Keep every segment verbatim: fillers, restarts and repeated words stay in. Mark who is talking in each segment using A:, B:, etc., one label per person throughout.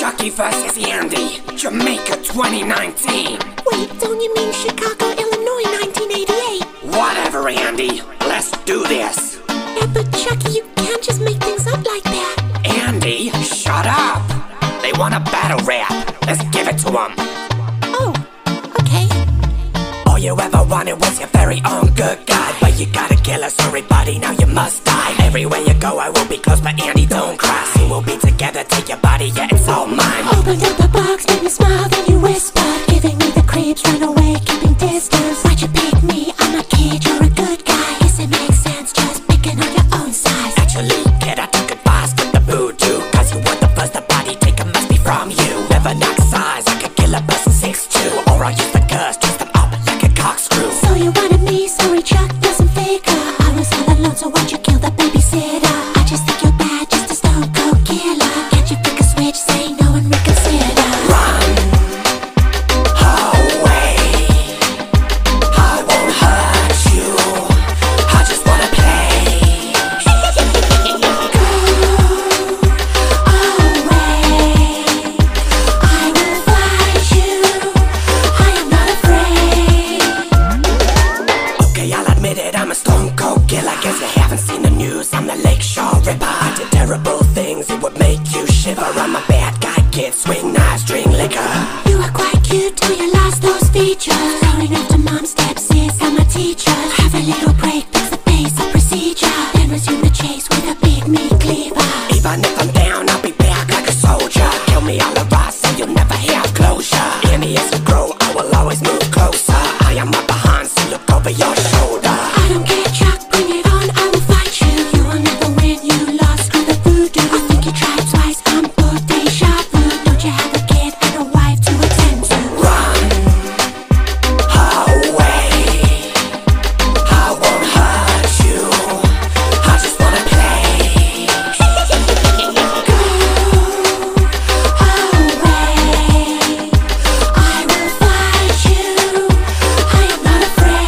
A: Chucky versus Andy, Jamaica twenty nineteen.
B: Wait, don't you mean Chicago, Illinois nineteen eighty-eight?
A: Whatever, Andy, let's do this.
B: Yeah, but Chucky, you can't just make things up like that.
A: Andy, shut up. They want a battle rap. Let's give it to them.
B: Oh, okay.
A: All you ever wanted was your very own good guy, but you gotta kill us, sorry buddy, now you must die. Everywhere you go I will be close, but Andy, don't cry. Soon we'll be together, take your body, yeah, it's all mine.
B: Opened up the box, made me smile, then you whispered, giving me the creeps, run away, keeping distance. Why'd you pick me? I'm a kid, you're a good guy. Guess it makes sense, just picking on your own size.
A: Actually, kid, I took advice with the voodoo, cause you were the first the body taker must be from you. Never knock size, I could kill a person six two, or I use the curse, twist them up like a corkscrew.
B: So you wanted me, sorry Chuck, doesn't figure. I was all alone, so why'd you kill the babysitter? I just think you're bad, just a stone cold killer. Can't you flick a switch, say no and reconsider?
A: Run away, I won't hurt you, I just wanna play.
B: Go away, I will fight you, I am not afraid.
A: Okay, I'll admit it, I'm a stone cold killer. Guess you haven't seen the news, I'm the Lakeshore Ripper. I did terrible things, it would make you shiver. I'm a bad guy, kid, swing knives, drink liquor.
B: You were quite cute till you lost those features. Throwing after mom's stepsis, I'm a teacher. Have a little break, fix the pace of procedure, then resume the chase with a big meat cleaver.
A: Even if I'm down, I'll be back like a soldier. Kill me all around so you'll never have closure. Andy, as you grow, I will always move closer. I am up behind, so look over your shoulder.
B: I don't care, Chuck, bring it on, I will fight you. You will never win, you lost, screw the voodoo. I think you tried twice, I'm both deja vu. Don't you have a kid and a wife to attend to?
A: Run away, I won't hurt you, I just wanna play.
B: Go away, I will fight you, I am not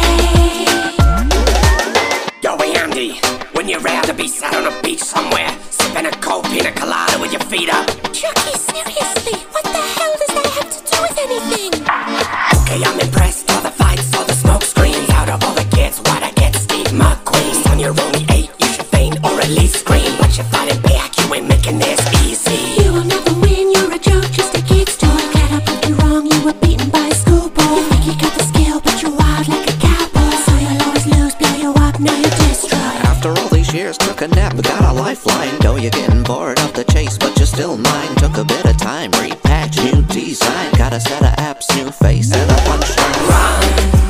B: afraid.
A: Yo, Andy, wouldn't you rather be sat on a beach somewhere, sipping a cold pina colada with your feet up?
B: Chucky, seriously, what the hell does that have to do with anything?
A: Okay, I'm impressed, all the fights, all the smoke screens. Out of all the kids, why'd I get Steve McQueen? Son, you're only eight, you should faint or at least scream. But you're fighting back, you ain't making this easy.
B: You will never win, you're a joke, just a kid's toy. Glad I proved you wrong, you were beaten by a schoolboy. You think you got the skill, but you're wild like a cowboy. So you'll always lose, blow you up, now you're destroyed.
C: After all these years, took a nap, got a lifeline. Know you're getting bored of the chase, but you're still mine. Took a bit of time, repacked, new design. Got a set of apps, new face, and a punchline.
A: Run